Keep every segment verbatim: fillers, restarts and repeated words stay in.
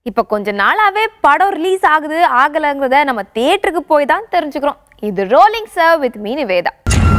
இப்ப கொஞ்ச நாளாவே படம் ரிலீஸ் ஆகுது ஆகலங்கறத நம்ம தியேட்டருக்கு போய் தான் தெரிஞ்சுக்கிறோம். இது rolling sir with me Nivetha.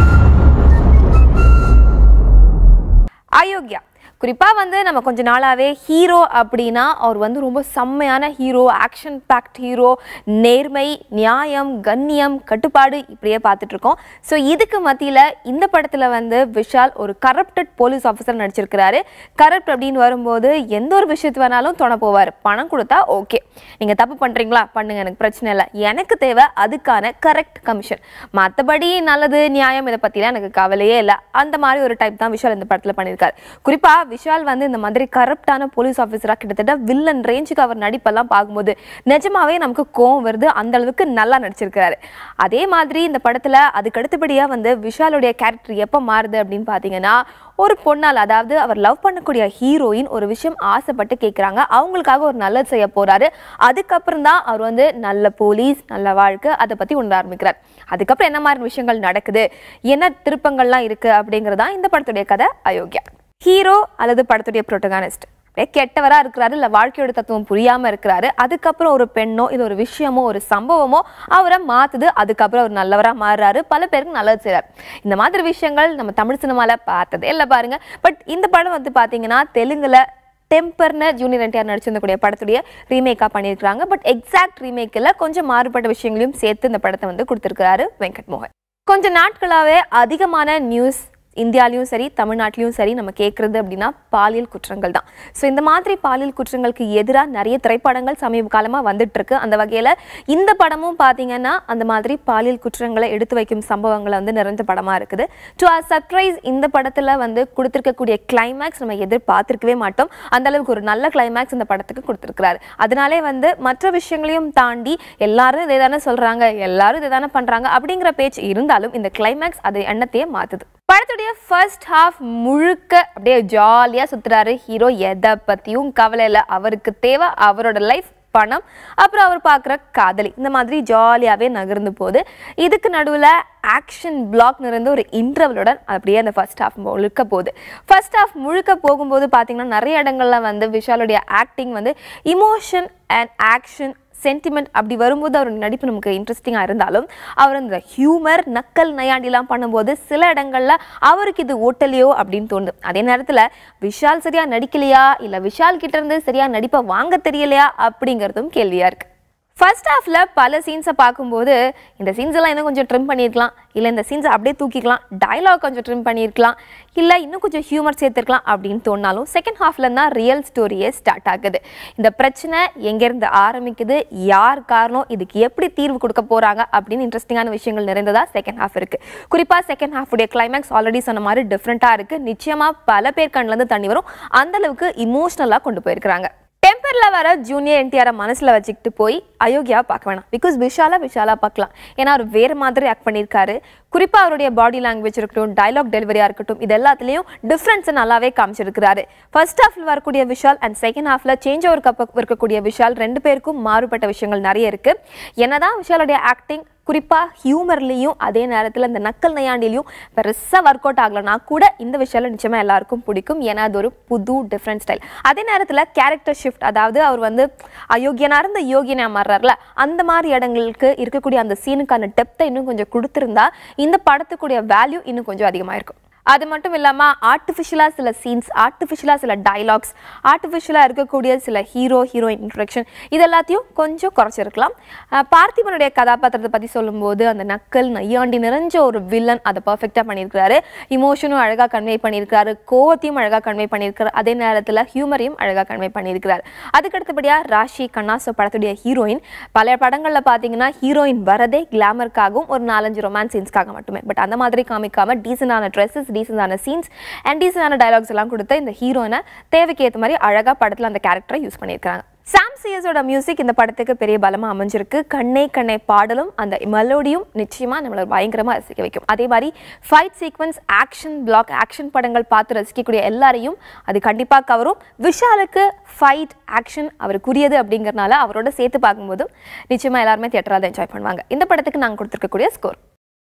Ayogya குறிப்பா வந்து நம்ம கொஞ்ச நாளாவே ஹீரோ அப்படின்னா அவர் வந்து ரொம்ப செம்மையான ஹீரோ, ஆக்ஷன் பேக்ட் ஹீரோ, நேர்மை, நியாயம், கண்ணியம், கட்டுப்பாடு இப்படியே பார்த்துட்டு இருக்கோம். ஸோ இதுக்கு மத்தியில் இந்த படத்தில் வந்து விஷால் ஒரு கரப்டட் போலீஸ் ஆஃபீஸர் நடிச்சிருக்கிறாரு. கரப்ட் அப்படின்னு வரும்போது எந்த ஒரு விஷயத்து வேணாலும் தொண போவார். பணம் கொடுத்தா ஓகே, நீங்கள் தப்பு பண்ணுறீங்களா பண்ணுங்க, எனக்கு பிரச்சனை இல்லை, எனக்கு தேவை அதுக்கான கரெக்ட் கமிஷன், மற்றபடி நல்லது நியாயம் இதை பற்றிலாம் எனக்கு கவலையே இல்லை. அந்த மாதிரி ஒரு டைப் தான் விஷால் இந்த படத்தில் பண்ணியிருக்காரு. குறிப்பா விஷால் வந்து இந்த மாதிரி கரப்டான போலீஸ் ஆஃபீஸரா கிட்டத்தட்ட வில்லன் ரேஞ்சுக்கு அவர் நடிப்பெல்லாம் பார்க்கும்போது நிஜமாவே நமக்கு கோவம் வருது. அந்த அளவுக்கு நல்லா நடிச்சிருக்காரு. அதே மாதிரி இந்த படத்துல அதுக்கு அடுத்தபடியா வந்து விஷாலுடைய கேரக்டர் எப்ப மாறுது அப்படின்னு பாத்தீங்கன்னா, ஒரு பொண்ணால், அதாவது அவர் லவ் பண்ணக்கூடிய ஹீரோயின் ஒரு விஷயம் ஆசைப்பட்டு கேட்குறாங்க, அவங்களுக்காக ஒரு நல்லது செய்ய போறாரு. அதுக்கப்புறம் தான் அவர் வந்து நல்ல போலீஸ், நல்ல வாழ்க்கை அதை பத்தி உணர ஆரம்பிக்கிறார். அதுக்கப்புறம் என்ன மாதிரி விஷயங்கள் நடக்குது, என்ன திருப்பங்கள்லாம் இருக்கு அப்படிங்கறதான் இந்த படத்துடைய கதை அயோக்யா. ஹீரோ அல்லது படத்துடைய புரோட்டகானிஸ்ட் கெட்டவரா இருக்கிறாரு, இல்ல வாழ்க்கையோட தத்துவம் புரியாம இருக்கிறாரு. அதுக்கப்புறம் ஒரு பெண்ணோ இல்ல ஒரு விஷயமோ ஒரு சம்பவமோ அவரை மாத்துது. அதுக்கப்புறம் அவர் நல்லவரா மாறுறாரு, பல பேருக்கு நல்லது செய்றாரு. இந்த மாதிரி விஷயங்கள் நம்ம தமிழ் சினிமால பார்த்ததே இல்லை பாருங்க. பட் இந்த படம் வந்து பாத்தீங்கன்னா தெலுங்குல டெம்பர்னு ஜூனியர் என்டிஆர் நடிச்சிருந்தக்கூடிய படத்துடைய ரீமேக்கா பண்ணியிருக்காங்க. பட் எக்ஸாக்ட் ரீமேக்கில் கொஞ்சம் மாறுபட்ட விஷயங்களையும் சேர்த்து இந்த படத்தை வந்து கொடுத்திருக்கிறாரு வெங்கட் மோகன். கொஞ்ச நாட்களாவே அதிகமான நியூஸ் இந்தியாலையும் சரி தமிழ்நாட்டிலையும் சரி நம்ம கேட்குறது அப்படின்னா பாலியல் குற்றங்கள் தான். ஸோ இந்த மாதிரி பாலியல் குற்றங்களுக்கு எதிராக நிறைய திரைப்படங்கள் சமீப காலமாக வந்துட்டு இருக்கு. அந்த வகையில் இந்த படமும் பார்த்தீங்கன்னா அந்த மாதிரி பாலியல் குற்றங்களை எடுத்து வைக்கும் சம்பவங்களை வந்து நிறைஞ்ச படமாக இருக்குது. டு ஆர் சர்ப்ரைஸ் இந்த படத்தில் வந்து கொடுத்துருக்கக்கூடிய கிளைமேக்ஸ் நம்ம எதிர்பார்த்திருக்கவே மாட்டோம். அந்த அளவுக்கு ஒரு நல்ல கிளைமேக்ஸ் இந்த படத்துக்கு கொடுத்துருக்கிறாரு. அதனாலே வந்து மற்ற விஷயங்களையும் தாண்டி எல்லாரும் இதை தானே சொல்றாங்க, எல்லாரும் இதை தானே பண்றாங்க அப்படிங்கிற பேச்சு இருந்தாலும் இந்த கிளைமேக்ஸ் அதை எண்ணத்தையே மாத்துது. படத்துடைய ஃபர்ஸ்ட் ஹாஃப் முழுக்க அப்படியே ஜாலியா சுத்துறாரு ஹீரோ. எதை பத்தியும் கவலை இல்லை, அவருக்கு தேவை அவரோட லைஃப், பணம், அப்புறம் அவர் பார்க்குற காதலி. இந்த மாதிரி ஜாலியாகவே நகர்ந்து போகுது. இதுக்கு நடுவில் ஆக்ஷன் பிளாக் நிறைந்த ஒரு இன்டர்வலுடன் அப்படியே அந்த ஃபர்ஸ்ட் ஹாஃப் முழுக்க போகுது. ஃபர்ஸ்ட் ஹாஃப் முழுக்க போகும்போது பார்த்தீங்கன்னா நிறைய இடங்கள்ல வந்து விஷாலுடைய ஆக்டிங் வந்து இமோஷன் அண்ட் ஆக்ஷன் சென்டிமெண்ட் அப்படி வரும்போது அவர் நடிப்பு நமக்கு இன்ட்ரெஸ்டிங்காக இருந்தாலும் அவர் அந்த ஹியூமர் நக்கல் நையாண்டிலாம் பண்ணும்போது சில இடங்கள்ல அவருக்கு இது ஓட்டலையோ அப்படின்னு தோணுது. அதே நேரத்தில் விஷால் சரியா நடிக்கலையா இல்லை விஷால் கிட்ட இருந்து சரியா நடிப்பை வாங்க தெரியலையா அப்படிங்கிறதும் கேள்வியா இருக்கு. ஃபர்ஸ்ட் ஹாஃப்ல பல சீன்ஸை பார்க்கும்போது இந்த சீன்ஸ் எல்லாம் இன்னும் கொஞ்சம் ட்ரிம் பண்ணியிருக்கலாம், இல்லை இந்த சீன்ஸை அப்படியே தூக்கிக்கலாம், டயலாக் கொஞ்சம் ட்ரிம் பண்ணியிருக்கலாம், இல்லை இன்னும் கொஞ்சம் ஹியூமர் சேர்த்துருக்கலாம் அப்படின்னு தோணாலும் செகண்ட் ஹாஃப்ல தான் ரியல் ஸ்டோரியே ஸ்டார்ட் ஆகுது. இந்த பிரச்சனை எங்கேருந்து ஆரம்பிக்குது, யார் காரணம், இதுக்கு எப்படி தீர்வு கொடுக்க போறாங்க அப்படின்னு இன்ட்ரெஸ்டிங்கான விஷயங்கள் நிறைந்ததா செகண்ட் ஹாஃப் இருக்கு. குறிப்பாக செகண்ட் ஹாஃபுடைய கிளைமேக்ஸ் ஆல்ரெடி சொன்ன மாதிரி டிஃப்ரெண்ட்டாக இருக்கு. நிச்சயமா பல பேர் கண்ணிலேருந்து தண்ணி வரும். அந்த அளவுக்கு இமோஷனலாக கொண்டு போயிருக்கிறாங்க. டெம்பர்ல வர ஜூனியர் என்டிஆரை மனசுல வச்சுக்கிட்டு போய் அயோக்யா பார்க்க வேணாம். பிகாஸ் விஷாலா விஷாலா பார்க்கலாம். ஏன்னா அவர் வேறு மாதிரி ஆக்ட் பண்ணியிருக்காரு. குறிப்பாக அவருடைய பாடி லாங்குவேஜ் இருக்கட்டும், டைலாக் டெலிவரியா இருக்கட்டும், இது எல்லாத்துலேயும் டிஃப்ரென்ஸை நல்லாவே காமிச்சிருக்கிறாரு. ஃபர்ஸ்ட் ஹாஃப்ல வரக்கூடிய விஷால் அண்ட் செகண்ட் ஹாஃப்ல சேஞ்ச் ஓவர் கப் இருக்கக்கூடிய விஷால் ரெண்டு பேருக்கும் மாறுபட்ட விஷயங்கள் நிறைய இருக்கு. என்னதான் விஷாலுடைய ஆக்டிங் குறிப்பாக ஹியூமர்லையும் அதே நேரத்தில் இந்த நக்கல் நையாண்டிலையும் பெருசாக ஒர்க் அவுட் ஆகலைன்னா கூட இந்த விஷயம் நிச்சயமாக எல்லாருக்கும் பிடிக்கும். ஏன்னா அது ஒரு புது டிஃப்ரெண்ட் ஸ்டைல். அதே நேரத்தில் கேரக்டர் ஷிஃப்ட், அதாவது அவர் வந்து அயோக்கியனா இருந்த யோகியனா மாறுறாருல, அந்த மாதிரி இடங்களுக்கு இருக்கக்கூடிய அந்த சீனுக்கான டெப்த்தை இன்னும் கொஞ்சம் கொடுத்துருந்தா இந்த படத்துக்குடைய வேல்யூ இன்னும் கொஞ்சம் அதிகமாக இருக்கும். அது மட்டும் இல்லாமல் ஆர்டிஃபிஷியலாக சில சீன்ஸ், ஆர்டிஃபிஷியலாக சில டைலாக்ஸ், ஆர்டிஃபிஷியலாக இருக்கக்கூடிய சில ஹீரோ ஹீரோயின் இன்ட்ரடக்ஷன் இது எல்லாத்தையும் கொஞ்சம் குறைச்சிருக்கலாம். பார்த்திபனுடைய கதாபாத்திரத்தை பற்றி சொல்லும்போது அந்த நக்கல் நையாண்டி நிறைஞ்ச ஒரு வில்லன் அதை பர்ஃபெக்டாக பண்ணியிருக்கிறாரு. இமோஷனும் அழகாக கன்வே பண்ணியிருக்கிறாரு, கோவத்தையும் அழகாக கன்வே பண்ணியிருக்கிறார், அதே நேரத்தில் ஹியூமரையும் அழகாக கன்வே பண்ணியிருக்கிறார். அதுக்கடுத்தபடியாக ராஷி கண்ணாசோ படத்துடைய ஹீரோயின் பல படங்களில் பார்த்தீங்கன்னா ஹீரோயின் வரதே கிளாமருக்காகவும் ஒரு நாலஞ்சு ரொமான்ஸ் சீன்ஸ்க்காக மட்டுமே. பட் அந்த மாதிரி காமிக்காமல் டீசெண்டான ட்ரெஸ்ஸஸ், டீசெண்டான சீன்ஸ் அண்ட் டீசெண்டான டயலாக்ஸ் எல்லாம் கொடுத்து இந்த ஹீரோயினை தேவைக்கு ஏற்ற மாதிரி அழகா படத்துல அந்த கேரக்டரை யூஸ் பண்ணியிருக்காங்க. சாம் சிஎஸோட மியூசிக் இந்த படத்துக்கு பெரிய பலமா அமைஞ்சிருக்கு. கண்ணே கண்ணே பாடலும் அந்த மெலோடியும் நிச்சயமா நம்மள பயங்கரமா ரசிக்க வைக்கும். அதே மாதிரி fight sequence, action block, action படங்கள் பார்த்து ரசிக்கக்கூடிய எல்லாரையும் அது கண்டிப்பா கவரும். விஷாலுக்கு ஃபைட் ஆக்ஷன் அவருக்குரியது அப்படிங்கறனால அவரோட சேர்த்து பார்க்கும்போது நிச்சயமா எல்லாருமே தியேட்டரா தான் என்ஜாய் பண்ணுவாங்க. இந்த படத்துக்கு நாங்கள் கொடுத்துருக்கக்கூடிய ஸ்கோர்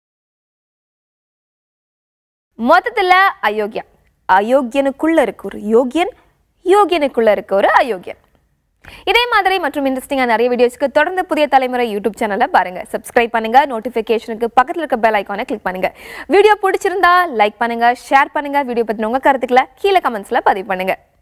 மொத்தத்துல அயோக்யா. அயோக்கியனுக்குள்ள இருக்கு ஒரு யோகியன், யோகியனுக்குள்ள இருக்க ஒரு அயோக்கியன். இதே மாதிரி மற்றும் இன்ட்ரெஸ்டிங்கான நிறைய வீடியோஸ்க்கு தொடர்ந்து புதிய தலைமுறை யூடியூப் சேனலை பாருங்க. சப்ஸ்கிரைப் பண்ணுங்க, நோட்டிஃபிகேஷனுக்கு பக்கத்தில் இருக்க பெல் ஐக்கானை கிளிக் பண்ணுங்க. வீடியோ பிடிச்சிருந்தா லைக் பண்ணுங்க, ஷேர் பண்ணுங்க. வீடியோ பத்தின உங்க கருத்துக்களை கீழே கமெண்ட்ஸ்ல பதிவு பண்ணுங்க.